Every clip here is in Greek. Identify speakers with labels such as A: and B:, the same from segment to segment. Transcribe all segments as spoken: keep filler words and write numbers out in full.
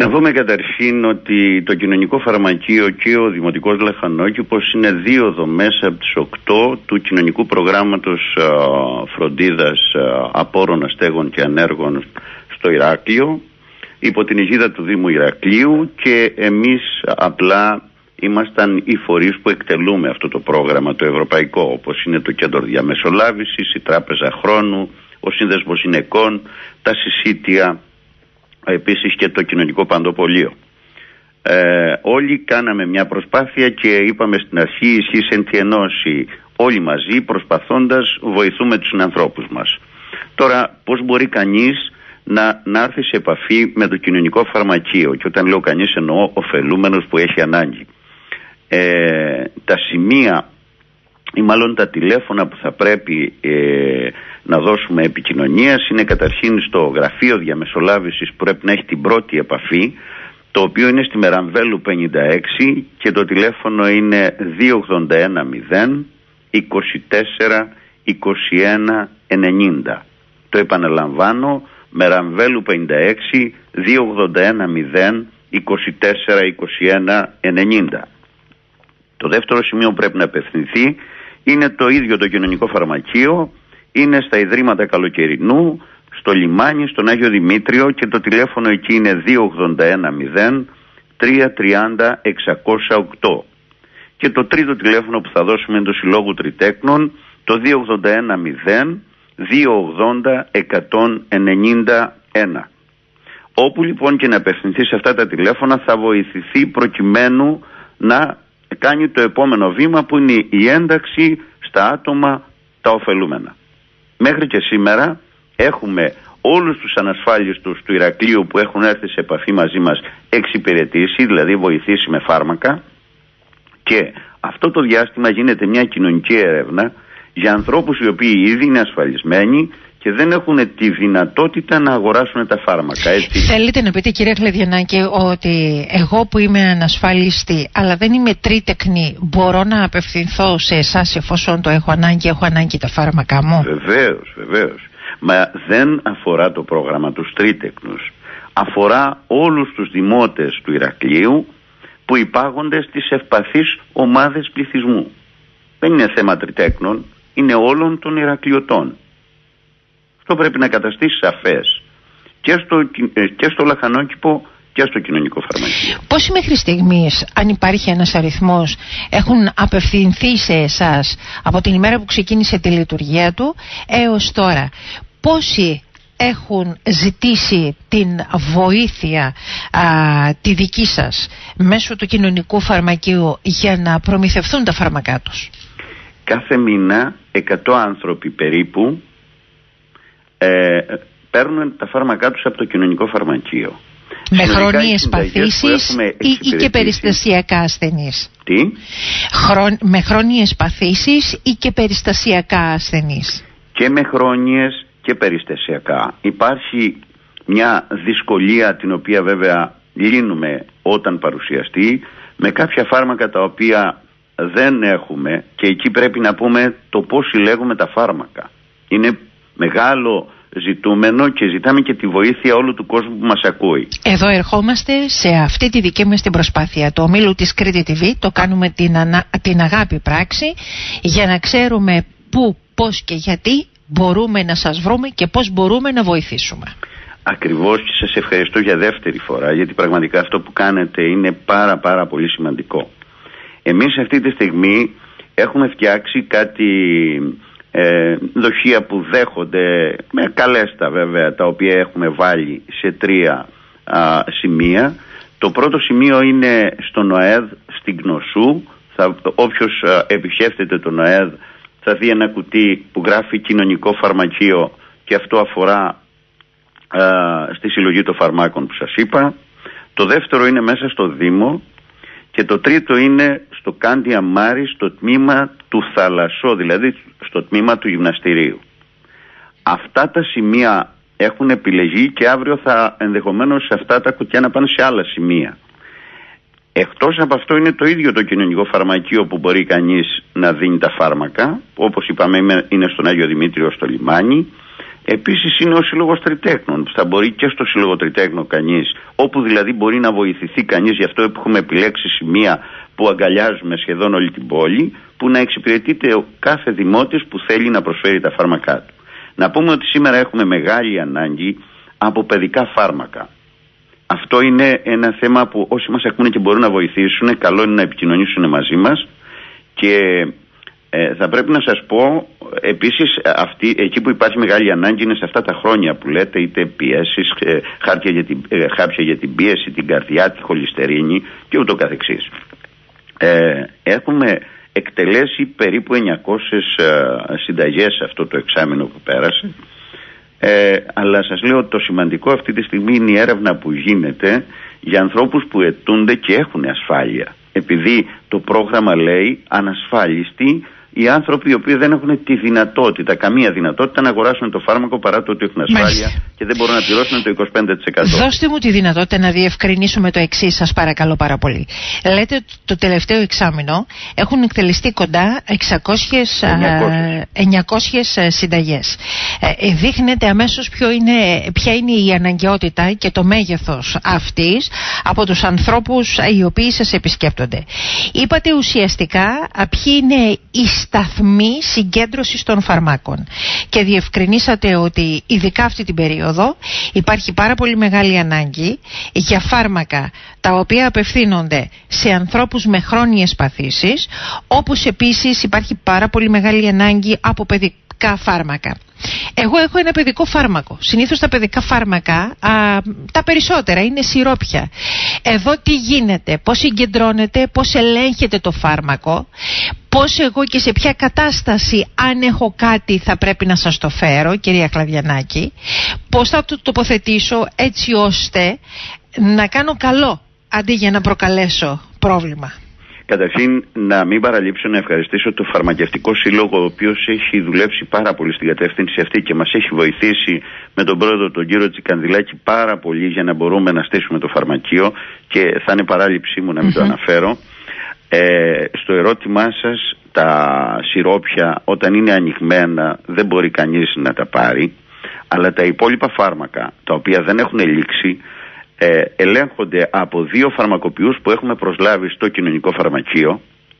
A: Να πούμε καταρχήν ότι το κοινωνικό φαρμακείο και ο Δημοτικός Λαχανόκηπος είναι δύο δομές από τις οκτώ του κοινωνικού προγράμματος α, φροντίδας α, απόρων, αστέγων και ανέργων στο Ηράκλειο, υπό την αιγίδα του Δήμου Ηρακλείου, και εμείς απλά ήμασταν οι φορείς που εκτελούμε αυτό το πρόγραμμα το ευρωπαϊκό, όπως είναι το Κέντρο Διαμεσολάβησης, η Τράπεζα Χρόνου, ο Σύνδεσμος Γυναικών, τα συσίτια, επίσης και το κοινωνικό παντοπολείο. Ε, όλοι κάναμε μια προσπάθεια και είπαμε στην αρχή ισχύς εν τη ενώση, όλοι μαζί προσπαθώντας βοηθούμε τους ανθρώπους μας. Τώρα πώς μπορεί κανείς να, να έρθει σε επαφή με το κοινωνικό φαρμακείο, και όταν λέω κανείς εννοώ ωφελούμενος που έχει ανάγκη. Ε, τα σημεία ή μάλλον τα τηλέφωνα που θα πρέπει ε, να δώσουμε επικοινωνίας είναι καταρχήν στο γραφείο διαμεσολάβησης που πρέπει να έχει την πρώτη επαφή, το οποίο είναι στη Μερανβέλου πενήντα έξι, και το τηλέφωνο είναι δύο ογδόντα ένα μηδέν είκοσι τέσσερα είκοσι ένα ενενήντα. Το επαναλαμβάνω, Μερανβέλου πενήντα έξι, δύο ογδόντα ένα μηδέν είκοσι τέσσερα είκοσι ένα ενενήντα. Το δεύτερο σημείο που πρέπει να απευθυνθεί είναι το ίδιο το κοινωνικό φαρμακείο, είναι στα Ιδρύματα Καλοκαιρινού, στο Λιμάνι, στον Άγιο Δημήτριο, και το τηλέφωνο εκεί είναι δύο ογδόντα ένα μηδέν τρία τριάντα εξακόσια οκτώ. Και το τρίτο τηλέφωνο που θα δώσουμε είναι το Συλλόγου Τριτέκνων, το δύο ογδόντα ένα μηδέν δύο ογδόντα εκατόν ενενήντα ένα. Όπου λοιπόν και να απευθυνθεί σε αυτά τα τηλέφωνα θα βοηθηθεί προκειμένου να κάνει το επόμενο βήμα, που είναι η ένταξη στα άτομα τα ωφελούμενα. Μέχρι και σήμερα έχουμε όλους τους ανασφάλιστους του Ηρακλείου που έχουν έρθει σε επαφή μαζί μας εξυπηρετήσει, δηλαδή βοηθήσει με φάρμακα, και αυτό το διάστημα γίνεται μια κοινωνική έρευνα για ανθρώπους οι οποίοι ήδη είναι ασφαλισμένοι και δεν έχουν τη δυνατότητα να αγοράσουν τα φάρμακα. Έτσι.
B: Θέλετε να πείτε, κύριε Χλεδιανάκη, ότι εγώ που είμαι ανασφάλιστη αλλά δεν είμαι τρίτεκνη, μπορώ να απευθυνθώ σε εσάς εφόσον το έχω ανάγκη, έχω ανάγκη τα φάρμακά μου?
A: Βεβαίως, βεβαίως. Μα δεν αφορά το πρόγραμμα τους τρίτεκνους. Αφορά όλους τους δημότες του Ηρακλείου που υπάγονται στις ευπαθείς ομάδες πληθυσμού. Δεν είναι θέμα τριτέκνων, είναι όλων των Ηρακλειωτών. Αυτό πρέπει να καταστεί σαφές και στο, και στο Λαχανόκηπο και στο κοινωνικό φαρμακείο.
B: Πόσοι μέχρι στιγμής, αν υπάρχει ένας αριθμός, έχουν απευθυνθεί σε εσάς από την ημέρα που ξεκίνησε τη λειτουργία του έως τώρα? Πόσοι έχουν ζητήσει την βοήθεια α, τη δική σας μέσω του κοινωνικού φαρμακείου για να προμηθευτούν τα φάρμακά τους?
A: Κάθε μήνα εκατό άνθρωποι περίπου ε, παίρνουν τα φάρμακά τους από το κοινωνικό φαρμακείο.
B: Με χρόνιες παθήσεις ή, ή και περιστασιακά ασθενείς?
A: Τι?
B: Χρον, με χρόνιες παθήσεις ή και περιστασιακά ασθενείς?
A: Και με χρόνιες και περιστασιακά. Υπάρχει μια δυσκολία την οποία βέβαια λύνουμε όταν παρουσιαστεί, με κάποια φάρμακα τα οποία δεν έχουμε, και εκεί πρέπει να πούμε το πώς συλλέγουμε τα φάρμακα. Είναι μεγάλο ζητούμενο και ζητάμε και τη βοήθεια όλου του κόσμου που μας ακούει.
B: Εδώ ερχόμαστε σε αυτή τη δική μας την προσπάθεια του ομίλου της Κρήτη τι βι, το κάνουμε την, ανα... την αγάπη πράξη, για να ξέρουμε πού, πώς και γιατί μπορούμε να σας βρούμε και πώς μπορούμε να βοηθήσουμε.
A: Ακριβώς, και σας ευχαριστώ για δεύτερη φορά, γιατί πραγματικά αυτό που κάνετε είναι πάρα πάρα πολύ σημαντικό. Εμείς αυτή τη στιγμή έχουμε φτιάξει κάτι ε, δοχεία που δέχονται, με καλέστα βέβαια, τα οποία έχουμε βάλει σε τρία α, σημεία. Το πρώτο σημείο είναι στο ΝΟΕΔ στην Κνωσού. Θα, όποιος α, επισκέφτεται το ΝΟΕΔ θα δει ένα κουτί που γράφει κοινωνικό φαρμακείο, και αυτό αφορά α, στη συλλογή των φαρμάκων που σας είπα. Το δεύτερο είναι μέσα στο Δήμο, και το τρίτο είναι στο Κάντι Αμάρι, στο τμήμα του Θαλασσό, δηλαδή στο τμήμα του γυμναστηρίου. Αυτά τα σημεία έχουν επιλεγεί και αύριο θα ενδεχομένως αυτά τα κουτιά να πάνε σε άλλα σημεία. Εκτός από αυτό είναι το ίδιο το κοινωνικό φαρμακείο που μπορεί κανείς να δίνει τα φάρμακα, όπως είπαμε είναι στον Άγιο Δημήτριο στο Λιμάνι. Επίσης είναι ο Σύλλογος Τριτέχνων, που θα μπορεί και στο Σύλλογο Τριτέχνων κανείς, όπου δηλαδή μπορεί να βοηθηθεί κανείς, γι' αυτό έχουμε επιλέξει σημεία που αγκαλιάζουμε σχεδόν όλη την πόλη, που να εξυπηρετείται ο κάθε δημότης που θέλει να προσφέρει τα φάρμακά του. Να πούμε ότι σήμερα έχουμε μεγάλη ανάγκη από παιδικά φάρμακα. Αυτό είναι ένα θέμα που όσοι μας ακούνε και μπορούν να βοηθήσουν, καλό είναι να επικοινωνήσουν μαζί μας. Και ε, θα πρέπει να σας πω επίσης, αυτή, εκεί που υπάρχει μεγάλη ανάγκη είναι σε αυτά τα χρόνια που λέτε, είτε πιέσεις, ε, χάρτια για την, ε, χάπια για την πίεση, την καρδιά, τη χολυστερίνη και ούτω καθεξής. Ε, έχουμε εκτελέσει περίπου εννιακόσιες ε, συνταγές αυτό το εξάμηνο που πέρασε. Ε, αλλά σας λέω ότι το σημαντικό αυτή τη στιγμή είναι η έρευνα που γίνεται για ανθρώπους που αιτούνται και έχουν ασφάλεια. Επειδή το πρόγραμμα λέει ανασφάλιστοι οι άνθρωποι οι οποίοι δεν έχουν τη δυνατότητα, καμία δυνατότητα να αγοράσουν το φάρμακο παρά το ότι έχουν ασφάλεια. Μάλιστα. Και δεν μπορούν να πληρώσουν το είκοσι πέντε τοις εκατό.
B: Δώστε μου τη δυνατότητα να διευκρινίσουμε το εξής, σας παρακαλώ πάρα πολύ. Λέτε ότι το τελευταίο εξάμηνο έχουν εκτελεστεί κοντά εξακόσιες, εννιακόσιες συνταγές. Ε, δείχνεται αμέσως ποιο είναι, ποια είναι η αναγκαιότητα και το μέγεθος αυτής από τους ανθρώπους οι οποίοι σας επισκέπτονται. Είπατε ουσιαστικά ποιοι είναι οι σταθμοί συγκέντρωσης των φαρμάκων και διευκρινίσατε ότι ειδικά αυτή την περίοδο υπάρχει πάρα πολύ μεγάλη ανάγκη για φάρμακα τα οποία απευθύνονται σε ανθρώπους με χρόνιες παθήσεις, όπως επίσης υπάρχει πάρα πολύ μεγάλη ανάγκη από παιδικά φάρμακα. Εγώ έχω ένα παιδικό φάρμακο. Συνήθως τα παιδικά φάρμακα, α, τα περισσότερα είναι σιρόπια. Εδώ τι γίνεται, πώς συγκεντρώνεται, πώς ελέγχεται το φάρμακο, πώς εγώ και σε ποια κατάσταση, αν έχω κάτι, θα πρέπει να σας το φέρω, κυρία Χλαδιανάκη, πώς θα το τοποθετήσω έτσι ώστε να κάνω καλό αντί για να προκαλέσω πρόβλημα.
A: Καταρχήν, να μην παραλείψω να ευχαριστήσω το Φαρμακευτικό Σύλλογο, ο οποίος έχει δουλέψει πάρα πολύ στην κατεύθυνση αυτή και μας έχει βοηθήσει με τον πρόεδρο, τον κύριο Τσικανδηλάκη, πάρα πολύ για να μπορούμε να στήσουμε το φαρμακείο, και θα είναι παράληψή μου να μην mm-hmm. το αναφέρω. Ε, στο ερώτημά σας, τα σιρόπια όταν είναι ανοιγμένα δεν μπορεί κανείς να τα πάρει, αλλά τα υπόλοιπα φάρμακα, τα οποία δεν έχουν λήξει, Ε, ελέγχονται από δύο φαρμακοποιούς που έχουμε προσλάβει στο κοινωνικό φαρμακείο,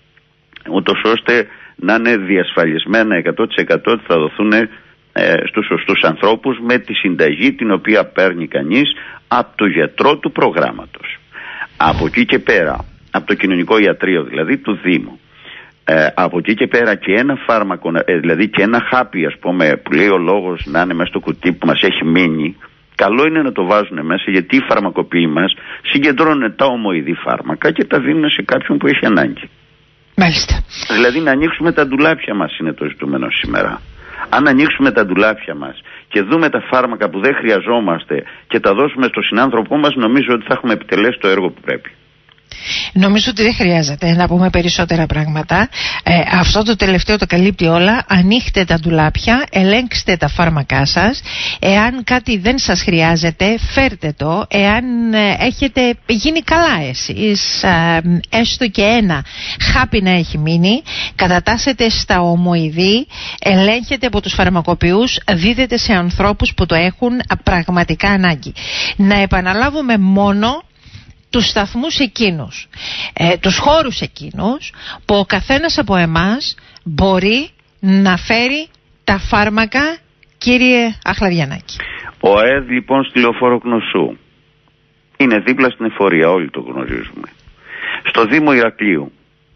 A: ούτως ώστε να είναι διασφαλισμένα εκατό τοις εκατό ότι θα δοθούν ε, στους σωστούς ανθρώπους με τη συνταγή την οποία παίρνει κανείς από το γιατρό του προγράμματος. Από εκεί και πέρα, από το κοινωνικό ιατρείο δηλαδή του Δήμου, ε, από εκεί και πέρα και ένα φάρμακο, ε, δηλαδή και ένα χάπι, ας πούμε, που λέει ο λόγος να είναι μέσα στο κουτί που μας έχει μείνει, καλό είναι να το βάζουν μέσα, γιατί οι φαρμακοποιοί μας συγκεντρώνουν τα ομοειδή φάρμακα και τα δίνουν σε κάποιον που έχει ανάγκη.
B: Μάλιστα.
A: Δηλαδή να ανοίξουμε τα ντουλάπια μας είναι το ζητούμενο σήμερα. Αν ανοίξουμε τα ντουλάπια μας και δούμε τα φάρμακα που δεν χρειαζόμαστε και τα δώσουμε στο συνάνθρωπό μας, νομίζω ότι θα έχουμε επιτελέσει το έργο που πρέπει.
B: Νομίζω ότι δεν χρειάζεται να πούμε περισσότερα πράγματα. Ε, αυτό το τελευταίο το καλύπτει όλα. Ανοίχτε τα ντουλάπια, ελέγξτε τα φάρμακά σας. Εάν κάτι δεν σας χρειάζεται, φέρτε το. Εάν ε, έχετε γίνει καλά εσείς, ε, έστω και ένα χάπι να έχει μείνει, κατατάσσετε στα ομοειδή, ελέγχετε από τους φαρμακοποιούς, δίδετε σε ανθρώπους που το έχουν πραγματικά ανάγκη. Να επαναλάβουμε μόνο τους σταθμούς εκείνους, ε, τους χώρους εκείνους που ο καθένας από εμάς μπορεί να φέρει τα φάρμακα, κύριε Αχλαδιανάκη.
A: Ο ΑΕΔ λοιπόν στη Λεωφόρο Κνωσού είναι δίπλα στην εφορία, όλοι το γνωρίζουμε. Στο Δήμο Ηρακλείου,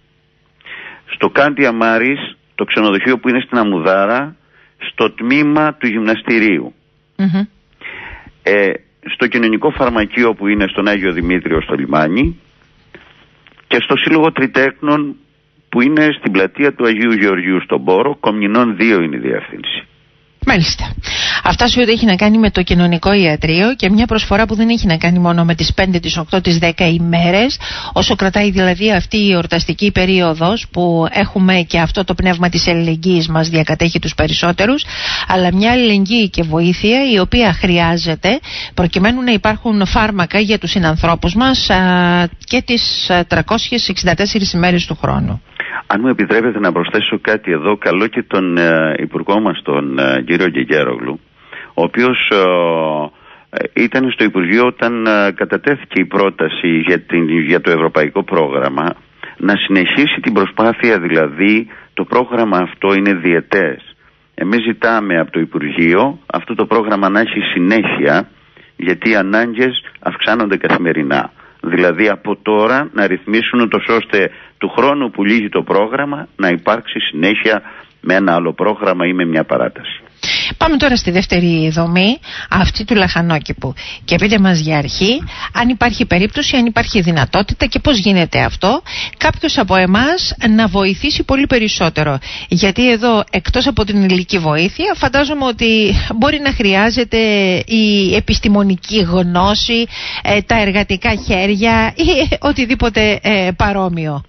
A: στο Κάντι Μάρης, το ξενοδοχείο που είναι στην Αμμουδάρα, στο τμήμα του γυμναστηρίου. Mm-hmm. Ε, στο κοινωνικό φαρμακείο που είναι στον Άγιο Δημήτριο στο λιμάνι και στο Σύλλογο Τριτέχνων που είναι στην πλατεία του Αγίου Γεωργίου στον Πόρο. Κομνηνών δύο είναι η διεύθυνση.
B: Μάλιστα. Αυτά σου ότι έχει να κάνει με το κοινωνικό ιατρείο και μια προσφορά που δεν έχει να κάνει μόνο με τις πέντε, τις οκτώ, τις δέκα ημέρες, όσο κρατάει δηλαδή αυτή η εορταστική περίοδος που έχουμε και αυτό το πνεύμα της αλληλεγγύης μας διακατέχει τους περισσότερους, αλλά μια αλληλεγγύη και βοήθεια η οποία χρειάζεται προκειμένου να υπάρχουν φάρμακα για τους συνανθρώπους μας α, και τις τριακόσιες εξήντα τέσσερις ημέρες του χρόνου.
A: Αν μου επιτρέπετε να προσθέσω κάτι εδώ, καλό και τον ε, υπουργό μας, τον ε, κύριο Γκεγέρογλου, ο οποίος ε, ήταν στο Υπουργείο όταν ε, κατατέθηκε η πρόταση για, την, για το ευρωπαϊκό πρόγραμμα, να συνεχίσει την προσπάθεια, δηλαδή το πρόγραμμα αυτό είναι διετές. Εμείς ζητάμε από το Υπουργείο αυτό το πρόγραμμα να έχει συνέχεια, γιατί οι ανάγκες αυξάνονται καθημερινά. Δηλαδή από τώρα να ρυθμίσουν ούτως ώστε του χρόνου που λύγει το πρόγραμμα να υπάρξει συνέχεια με ένα άλλο πρόγραμμα ή με μια παράταση.
B: Πάμε τώρα στη δεύτερη δομή, αυτή του λαχανόκηπου. Και πείτε μας για αρχή, αν υπάρχει περίπτωση, αν υπάρχει δυνατότητα και πώς γίνεται αυτό, κάποιος από εμάς να βοηθήσει πολύ περισσότερο. Γιατί εδώ, εκτός από την υλική βοήθεια, φαντάζομαι ότι μπορεί να χρειάζεται η επιστημονική γνώση, ε, τα εργατικά χέρια ή οτιδήποτε ε, παρόμοιο.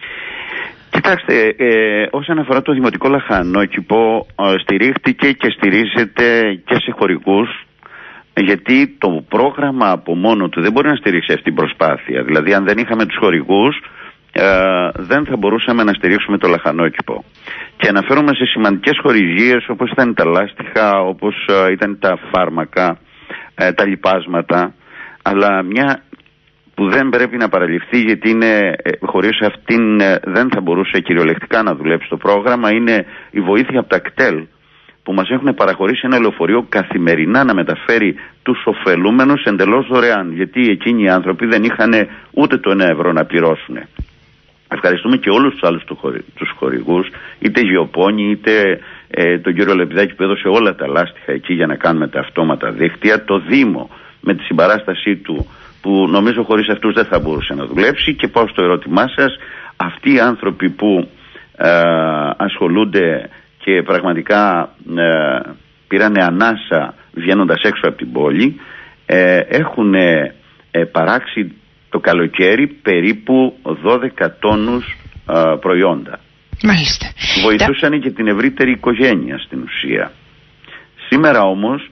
A: Κοιτάξτε, ε, όσον αφορά το δημοτικό λαχανόκηπο, ε, στηρίχτηκε και στηρίζεται και σε χορηγούς, γιατί το πρόγραμμα από μόνο του δεν μπορεί να στηρίξει αυτή την προσπάθεια. Δηλαδή, αν δεν είχαμε τους χορηγούς, ε, δεν θα μπορούσαμε να στηρίξουμε το λαχανόκηπο. Και αναφέρομαι σε σημαντικές χορηγίες, όπως ήταν τα λάστιχα, όπως ε, ήταν τα φάρμακα, ε, τα λιπάσματα, αλλά μια που δεν πρέπει να παραληφθεί, γιατί είναι, χωρίς αυτήν δεν θα μπορούσε κυριολεκτικά να δουλέψει το πρόγραμμα, είναι η βοήθεια από τα κτέλ, που μας έχουν παραχωρήσει ένα λεωφορείο καθημερινά να μεταφέρει τους ωφελούμενους εντελώς δωρεάν, γιατί εκείνοι οι άνθρωποι δεν είχαν ούτε το ένα ευρώ να πληρώσουν. Ευχαριστούμε και όλους τους άλλους τους χορηγούς, είτε Γεωπόνη, είτε ε, τον κύριο Λεπιδάκη που έδωσε όλα τα λάστιχα εκεί για να κάνουμε τα αυτόματα δίκτυα, το Δήμο με τη συμπαράστασή του, που νομίζω χωρίς αυτούς δεν θα μπορούσε να δουλέψει. Και πάω στο ερώτημά σας, αυτοί οι άνθρωποι που ε, ασχολούνται και πραγματικά ε, πήρανε ανάσα βγαίνοντας έξω από την πόλη, ε, έχουν ε, παράξει το καλοκαίρι περίπου δώδεκα τόνους ε, προϊόντα.
B: Μάλιστα.
A: Βοηθούσαν Τα... και την ευρύτερη οικογένεια στην ουσία. Σήμερα όμως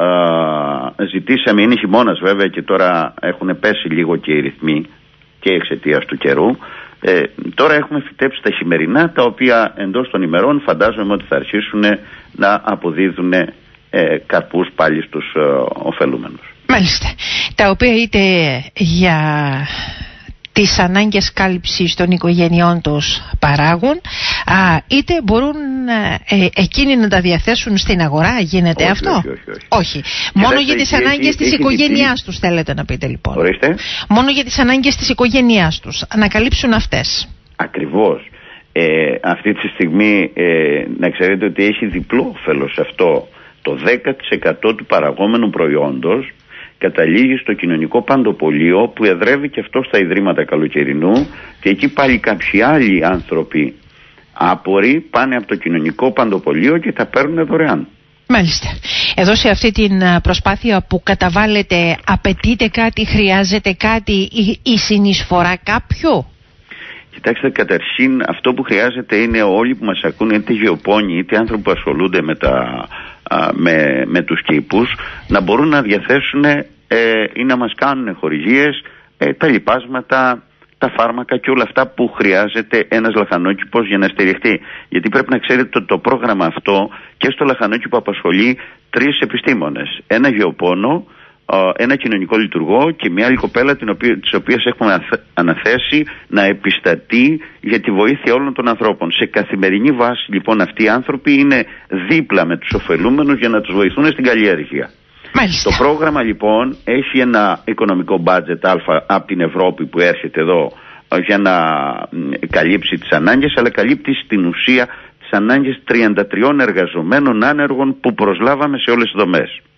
A: Uh, ζητήσαμε, είναι χειμώνας βέβαια και τώρα έχουν πέσει λίγο και οι ρυθμοί και εξαιτίας του καιρού, ε, τώρα έχουμε φυτέψει τα χειμερινά, τα οποία εντός των ημερών φαντάζομαι ότι θα αρχίσουν να αποδίδουν ε, καρπούς πάλι στους ε, ωφελούμενους.
B: Μάλιστα, τα οποία είτε για τις ανάγκες κάλυψης των οικογενειών τους παράγουν, α, είτε μπορούν ε, εκείνοι να τα διαθέσουν στην αγορά. Γίνεται
A: όχι,
B: αυτό?
A: Όχι, όχι, όχι.
B: όχι. Μόνο για τις ανάγκες της οικογένειάς τους θέλετε να πείτε λοιπόν?
A: Ορίστε.
B: Μόνο για τις ανάγκες της οικογένειάς τους, να καλύψουν αυτές.
A: Ακριβώς. Ε, αυτή τη στιγμή ε, να ξέρετε ότι έχει διπλό όφελος αυτό. Το δέκα τοις εκατό του παραγόμενου προϊόντος καταλήγει στο κοινωνικό παντοπολείο, που εδρεύει και αυτό στα Ιδρύματα Καλοκαιρινού, και εκεί πάλι κάποιοι άλλοι άνθρωποι άποροι πάνε από το κοινωνικό παντοπολείο και τα παίρνουν δωρεάν.
B: Μάλιστα. Εδώ σε αυτή την προσπάθεια που καταβάλλετε, απαιτείται κάτι, χρειάζεται κάτι ή, ή συνεισφορά κάποιου?
A: Κοιτάξτε, καταρχήν αυτό που χρειάζεται είναι όλοι που μας ακούνε, είτε γεωπόνοι είτε άνθρωποι που ασχολούνται με, τα, α, με, με τους κήπους, να μπορούν να διαθέσουν ε, ή να μας κάνουν χορηγίες ε, τα λιπάσματα, τα φάρμακα και όλα αυτά που χρειάζεται ένας λαχανόκηπος για να στηριχτεί. Γιατί πρέπει να ξέρετε ότι το πρόγραμμα αυτό και στο λαχανόκηπο απασχολεί τρεις επιστήμονες. Ένα γεωπόνο, ένα κοινωνικό λειτουργό και μια άλλη κοπέλα, την οποία, της οποίας έχουμε αναθέσει να επιστατεί για τη βοήθεια όλων των ανθρώπων. Σε καθημερινή βάση λοιπόν αυτοί οι άνθρωποι είναι δίπλα με τους ωφελούμενους για να τους βοηθούν στην καλλιέργεια.
B: Μάλιστα.
A: Το πρόγραμμα λοιπόν έχει ένα οικονομικό μπάτζετ αλφα από την Ευρώπη που έρχεται εδώ για να καλύψει τις ανάγκες, αλλά καλύπτει στην ουσία τις ανάγκες τριάντα τριών εργαζομένων άνεργων που προσλάβαμε σε όλες τις δομές.